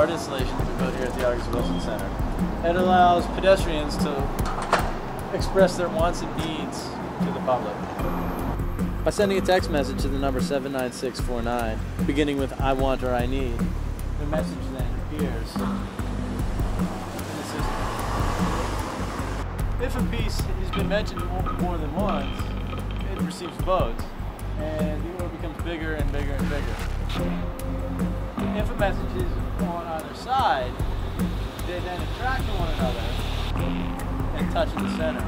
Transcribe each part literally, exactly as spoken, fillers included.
board installation we built here at the August Wilson Center. It allows pedestrians to express their wants and needs to the public by sending a text message to the number seven nine six four nine, beginning with I want or I need. The message then appears in the system. If a piece has been mentioned more than once, it receives votes, and the order becomes bigger and bigger and bigger. If a message is on either side, they then attract to one another and touch in the center.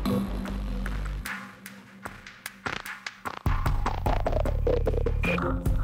Thank you.